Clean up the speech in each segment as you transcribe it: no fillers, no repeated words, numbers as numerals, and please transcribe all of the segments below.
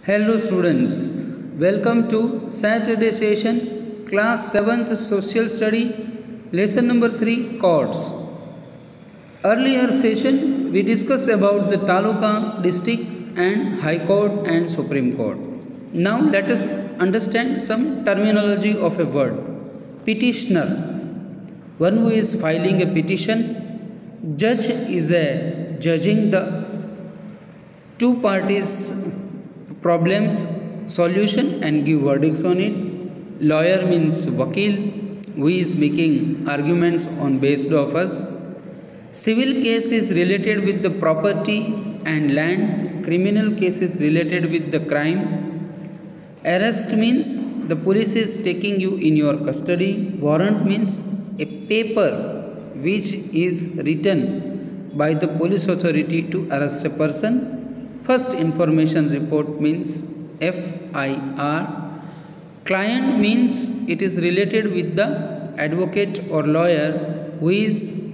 Hello students, welcome to Saturday session, class 7th social study, lesson number 3 courts. Earlier session we discussed about the Taluka district and High Court and Supreme Court. Now let us understand some terminology of a word. Petitioner, one who is filing a petition. Judge is a judging the two parties problems solution and give verdicts on it. Lawyer means vakil, who is making arguments on based of us. Civil case is related with the property and land. Criminal case is related with the crime. Arrest means the police is taking you in your custody. Warrant means a paper which is written by the police authority to arrest a person. First information report means FIR. Client means it is related with the advocate or lawyer who is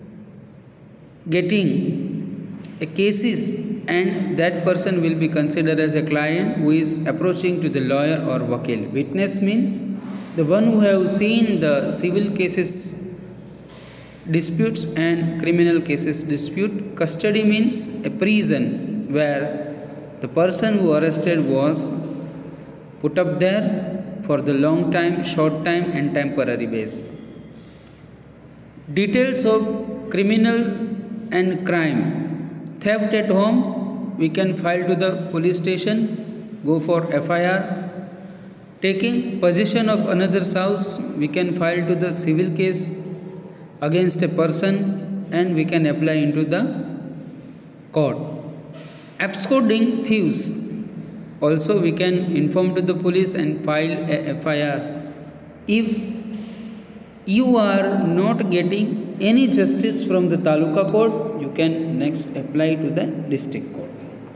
getting a cases, and that person will be considered as a client who is approaching to the lawyer or vakil. Witness means the one who have seen the civil cases disputes and criminal cases dispute. Custody means a prison where the person who arrested was put up there for the long time, short time and temporary base. Details of criminal and crime. Theft at home, we can file to the police station, go for FIR. Taking possession of another's house, we can file to the civil case against a person and we can apply into the court. Absconding thieves, also we can inform to the police and file a FIR. If you are not getting any justice from the Taluka court, you can next apply to the district court.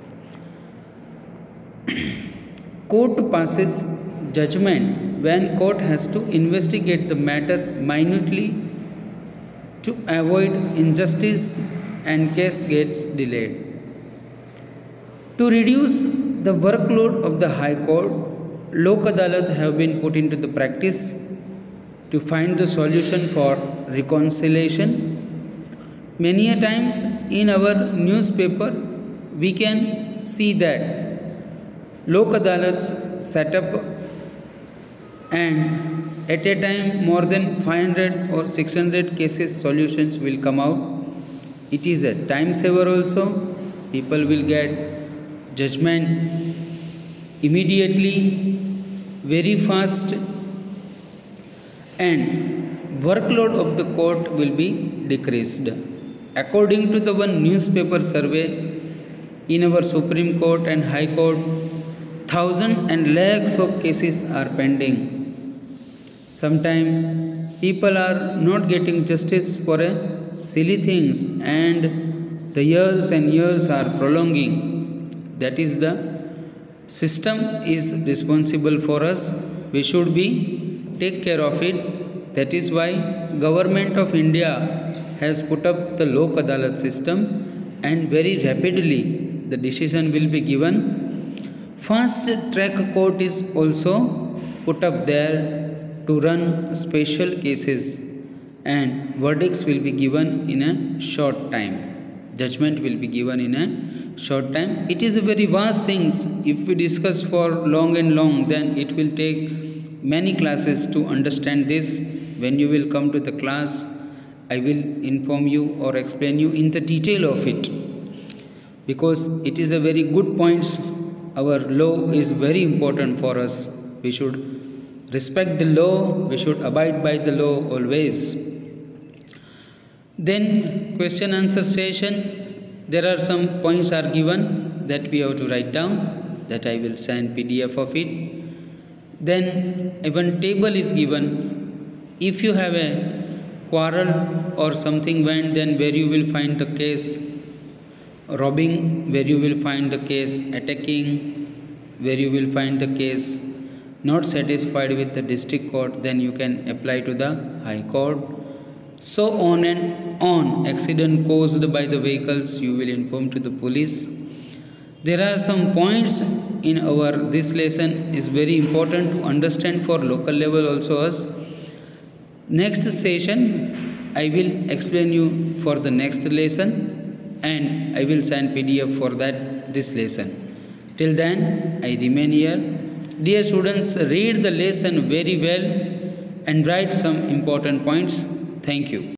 Court passes judgment when court has to investigate the matter minutely to avoid injustice and case gets delayed. To reduce the workload of the High Court, Lok Adalat have been put into the practice to find the solution for reconciliation. Many a times in our newspaper, we can see that Lok Adalats set up, and at a time more than 500 or 600 cases solutions will come out. It is a time saver also. People will get judgment immediately, very fast, and workload of the court will be decreased. According to the one newspaper survey, in our Supreme Court and High Court, thousands and lakhs of cases are pending. Sometimes people are not getting justice for a silly things, and the years and years are prolonging. That is the system is responsible for us. We should be take care of it. That is why Government of India has put up the Lok Adalat system, and very rapidly the decision will be given. Fast track court is also put up there to run special cases, and verdicts will be given in a short time. Judgment will be given in a short time. It is a very vast things. If we discuss for long and long, then it will take many classes to understand this. When you will come to the class, I will inform you or explain you in the detail of it, because it is a very good point. Our law is very important for us. We should respect the law. We should abide by the law always. Then question answer session. There are some points are given that we have to write down, that I will send PDF of it. Then even table is given. If you have a quarrel or something went, then where you will find the case robbing, where you will find the case attacking, where you will find the case not satisfied with the district court, then you can apply to the High Court. So on and on. Accident caused by the vehicles, you will inform to the police. There are some points in our this lesson is very important to understand for local level also as. Next session I will explain you for the next lesson and I will send PDF for that this lesson. Till then I remain here. Dear students, read the lesson very well and write some important points. Thank you.